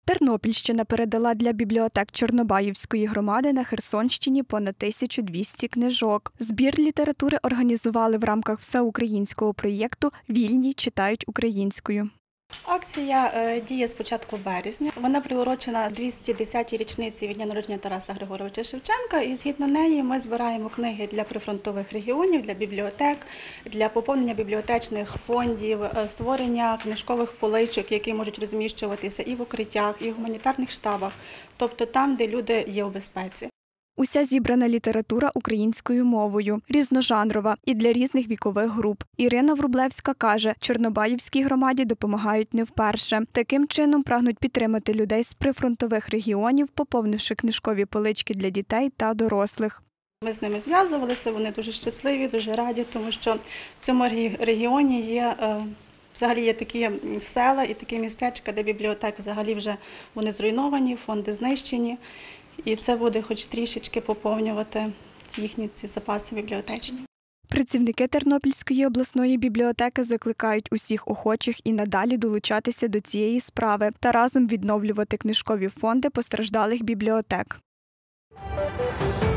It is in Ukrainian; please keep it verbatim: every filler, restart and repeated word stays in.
Тернопільщина передала для бібліотек Чорнобаївської громади на Херсонщині понад тисячу двісті книжок. Збір літератури організували в рамках всеукраїнського проєкту «Вільні читають українською». Акція е, діє з початку березня. Вона приурочена двісті десятій річниці від дня народження Тараса Григоровича Шевченка. І згідно неї ми збираємо книги для прифронтових регіонів, для бібліотек, для поповнення бібліотечних фондів, е, створення книжкових поличок, які можуть розміщуватися і в укриттях, і в гуманітарних штабах, тобто там, де люди є у безпеці. Уся зібрана література українською мовою, різножанрова і для різних вікових груп. Ірина Врублевська каже, Чорнобаївській громаді допомагають не вперше. Таким чином прагнуть підтримати людей з прифронтових регіонів, поповнивши книжкові полички для дітей та дорослих. Ми з ними зв'язувалися, вони дуже щасливі, дуже раді, тому що в цьому регіоні є, взагалі є такі села і такі містечка, де бібліотеки взагалі вже вони зруйновані, фонди знищені. І це буде хоч трішечки поповнювати їхні ці запаси бібліотечні. Працівники Тернопільської обласної бібліотеки закликають усіх охочих і надалі долучатися до цієї справи та разом відновлювати книжкові фонди постраждалих бібліотек.